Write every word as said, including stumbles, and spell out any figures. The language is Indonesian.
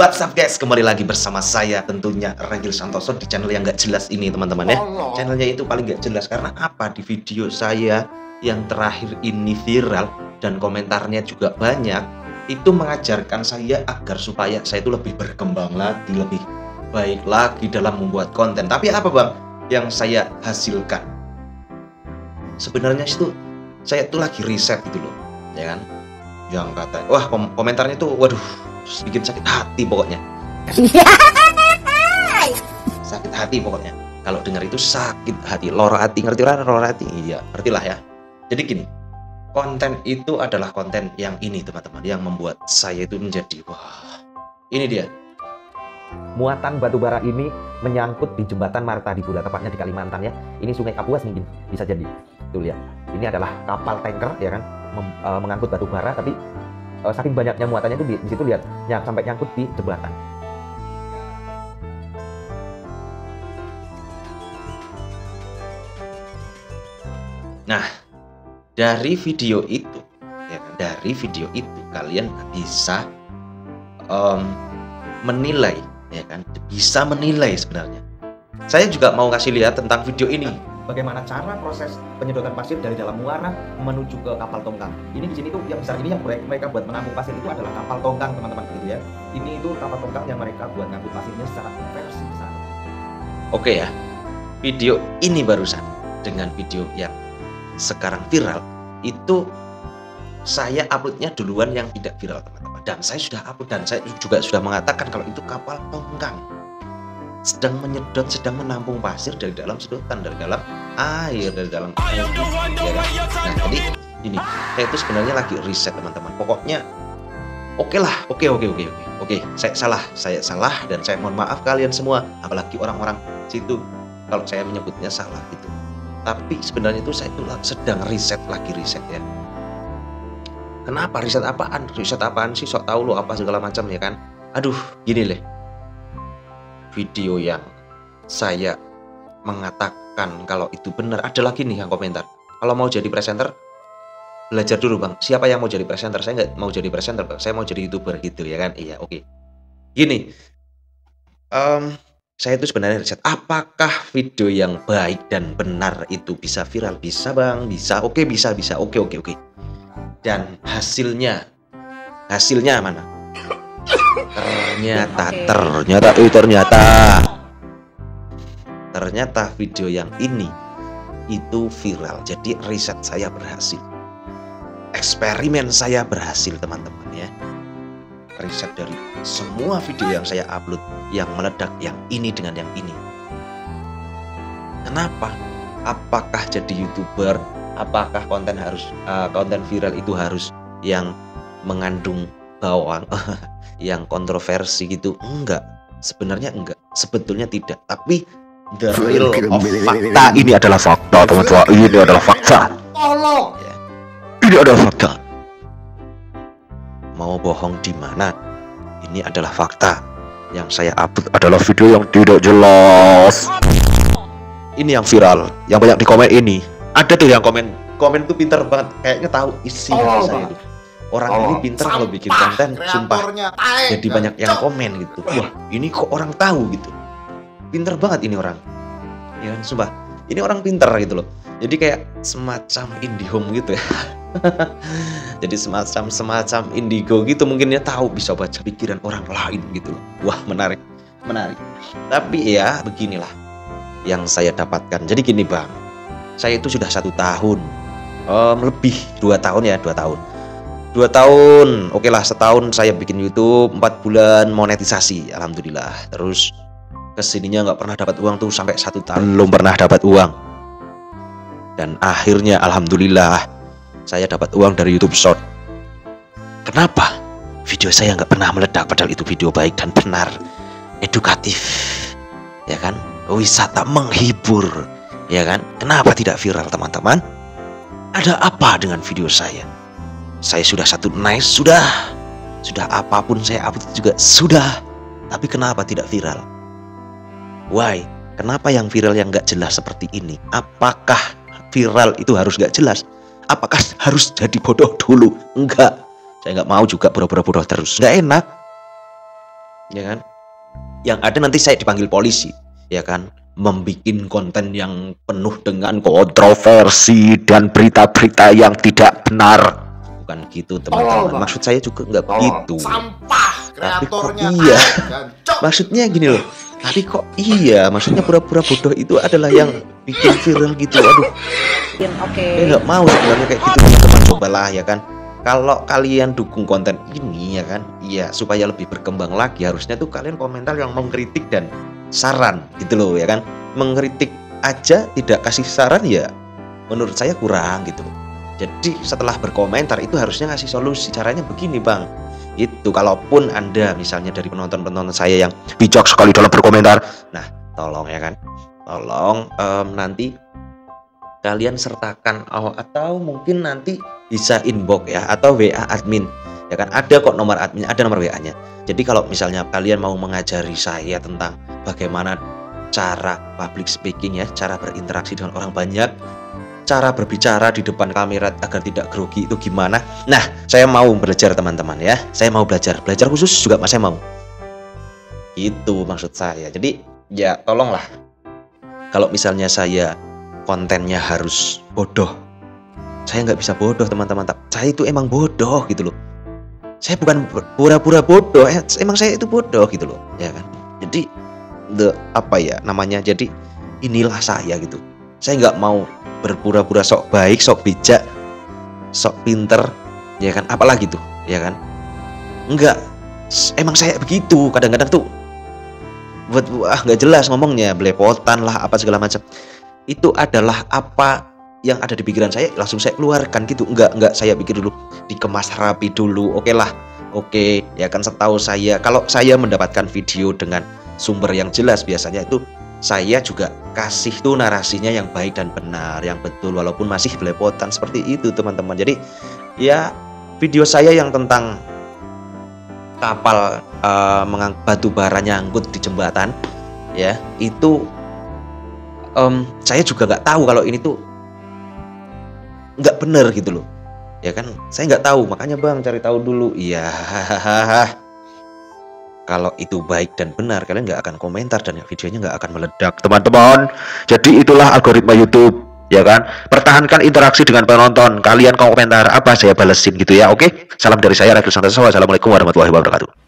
What's up guys, kembali lagi bersama saya tentunya Regil Santoso di channel yang gak jelas ini teman-teman ya. Channelnya itu paling gak jelas karena apa? Di video saya yang terakhir ini viral dan komentarnya juga banyak, itu mengajarkan saya agar supaya saya itu lebih berkembang lagi, lebih baik lagi dalam membuat konten. Tapi apa bang yang saya hasilkan? Sebenarnya itu saya tuh lagi riset gitu loh, ya kan? Yang kata, wah kom komentarnya tuh, waduh, bikin sakit hati pokoknya. Sakit hati pokoknya. Kalau dengar itu sakit hati, loro hati, ngerti lah loro hati? Iya, ngertilah ya. Jadi gini, konten itu adalah konten yang ini teman-teman, yang membuat saya itu menjadi, wah, ini dia. Muatan batu bara ini menyangkut di jembatan Marta di Bula, tepatnya di Kalimantan ya. Ini Sungai Kapuas mungkin bisa jadi. Tuh lihat, ini adalah kapal tanker ya kan, mem, uh, mengangkut batu bara, tapi uh, saking banyaknya muatannya itu di, di situ lihat, ya, sampai nyangkut di jembatan. Nah, dari video itu, ya kan, dari video itu kalian bisa um, menilai, ya kan, bisa menilai sebenarnya. Saya juga mau kasih lihat tentang video ini. Bagaimana cara proses penyedotan pasir dari dalam muara menuju ke kapal tongkang. Ini di sini tuh yang besar ini yang mereka buat menampung pasir itu adalah kapal tongkang teman-teman gitu ya. Ini itu kapal tongkang yang mereka buat ngangkut pasirnya secara konversi besar. Oke ya, video ini barusan dengan video yang sekarang viral itu saya uploadnya duluan yang tidak viral teman-teman. Dan saya sudah upload dan saya juga sudah mengatakan kalau itu kapal tongkang sedang menyedot, sedang menampung pasir dari dalam sedotan, dari dalam air, dari dalam air, ya kan? Nah jadi ini saya itu sebenarnya lagi riset teman-teman. Pokoknya oke lah, oke oke oke oke oke saya salah, saya salah dan saya mohon maaf kalian semua, apalagi orang-orang situ kalau saya menyebutnya salah gitu. Tapi sebenarnya itu saya itu sedang riset, lagi riset ya. Kenapa riset apaan? Riset apaan sih? Sok tahu lo apa segala macam ya kan? Aduh, gini deh. Video yang saya mengatakan kalau itu benar, ada lagi nih yang komentar. Kalau mau jadi presenter, belajar dulu bang. Siapa yang mau jadi presenter? Saya nggak mau jadi presenter bang. Saya mau jadi YouTuber gitu ya kan? Iya, oke. Okay. Gini, um, saya itu sebenarnya riset. Apakah video yang baik dan benar itu bisa viral? Bisa bang, bisa. Oke, okay, bisa, bisa. Oke, okay, oke, okay, oke. Okay. Dan hasilnya, hasilnya mana? Ternyata, ternyata, uh, ternyata, ternyata video yang ini itu viral. Jadi riset saya berhasil, eksperimen saya berhasil teman-teman ya. Riset dari semua video yang saya upload yang meledak, yang ini dengan yang ini. Kenapa? Apakah jadi YouTuber? Apakah konten harus uh, konten viral itu harus yang mengandung bawang, yang kontroversi gitu? Enggak, sebenarnya enggak, sebetulnya tidak. Tapi the real of fakta, ini adalah fakta teman-teman, ini adalah fakta. Ya. Ini adalah fakta. Mau bohong di mana? Ini adalah fakta. Yang saya upload adalah video yang tidak jelas. Ini yang viral, yang banyak di komen ini. Ada tuh yang komen, komen tuh pinter banget, kayaknya tahu isi hati saya tuh. Orang oh, ini pinter kalau bikin konten, sumpah. Jadi banyak yang komen gitu. Wah, ini kok orang tahu gitu. Pinter banget ini orang. Ya, sumpah. Ini orang pinter gitu loh. Jadi kayak semacam IndiHome gitu ya. Jadi semacam semacam Indigo gitu, mungkin dia tahu, bisa baca pikiran orang lain gitu loh. Wah, menarik. Menarik. Tapi ya beginilah yang saya dapatkan. Jadi gini bang, saya itu sudah satu tahun, um, lebih dua tahun ya, dua tahun. Dua tahun, oke lah, setahun saya bikin YouTube, empat bulan monetisasi, alhamdulillah. Terus kesininya nggak pernah dapat uang tuh sampai satu tahun belum pernah dapat uang. Dan akhirnya alhamdulillah saya dapat uang dari YouTube Short. Kenapa? Video saya nggak pernah meledak, padahal itu video baik dan benar, edukatif, ya kan? Wisata, menghibur, ya kan? Kenapa tidak viral teman-teman? Ada apa dengan video saya? Saya sudah satu nice, sudah Sudah apapun saya upload juga sudah. Tapi kenapa tidak viral? Why? Kenapa yang viral yang gak jelas seperti ini? Apakah viral itu harus gak jelas? Apakah harus jadi bodoh dulu? Enggak. Saya nggak mau juga pura-pura bodoh terus. Nggak enak. ya kan? Yang ada nanti saya dipanggil polisi, ya kan? Membikin konten yang penuh dengan kontroversi dan berita-berita yang tidak benar. Bukan gitu teman-teman. Maksud saya juga nggak begitu. Sampah Tapi kok kreatornya. iya. Maksudnya gini loh. Tapi kok iya, maksudnya pura-pura bodoh itu adalah yang bikin viral gitu. Aduh, Oke. saya nggak mau sebenarnya kayak gitu teman-teman. Cobalah ya kan. Kalau kalian dukung konten ini ya kan, iya supaya lebih berkembang lagi harusnya tuh kalian komentar yang mengkritik dan saran gitu loh ya kan. Mengkritik aja tidak kasih saran ya menurut saya kurang gitu loh. Jadi setelah berkomentar itu harusnya ngasih solusi. Caranya begini bang, itu kalaupun anda misalnya dari penonton-penonton saya yang bijak sekali dalam berkomentar, nah tolong ya kan, tolong um, nanti kalian sertakan oh, atau mungkin nanti bisa inbox ya atau W A admin ya kan, ada kok nomor admin, ada nomor W A-nya. Jadi kalau misalnya kalian mau mengajari saya tentang bagaimana cara public speaking ya, cara berinteraksi dengan orang banyak, cara berbicara di depan kamera agar tidak grogi itu gimana, nah saya mau belajar teman-teman ya, saya mau belajar belajar khusus juga mas, saya mau itu maksud saya. Jadi ya tolonglah, kalau misalnya saya kontennya harus bodoh, saya nggak bisa bodoh teman-teman. Saya itu emang bodoh gitu loh, saya bukan pura-pura bodoh, eh, emang saya itu bodoh gitu loh ya kan. Jadi the apa ya namanya, jadi inilah saya gitu. Saya nggak mau berpura-pura sok baik, sok bijak, sok pinter ya kan, apalagi tuh ya kan. Enggak, emang saya begitu kadang-kadang tuh buat ah nggak jelas ngomongnya, belepotan lah apa segala macam. Itu adalah apa yang ada di pikiran saya, langsung saya keluarkan gitu. Enggak, enggak saya pikir dulu, dikemas rapi dulu. Oke lah, oke ya kan. Setahu saya kalau saya mendapatkan video dengan sumber yang jelas, biasanya itu saya juga kasih tuh narasinya yang baik dan benar, yang betul, walaupun masih belepotan seperti itu teman-teman. Jadi ya video saya yang tentang kapal uh, mengangkut batu bara nyangkut di jembatan ya, itu um, saya juga nggak tahu kalau ini tuh nggak bener gitu loh ya kan. Saya nggak tahu, makanya bang cari tahu dulu. Iya, kalau itu baik dan benar kalian nggak akan komentar dan videonya nggak akan meledak teman-teman. Jadi itulah algoritma YouTube ya kan. Pertahankan interaksi dengan penonton, kalian komentar apa saya balesin gitu ya. Oke, salam dari saya Ragil Santoso. Wassalamualaikum warahmatullahi wabarakatuh.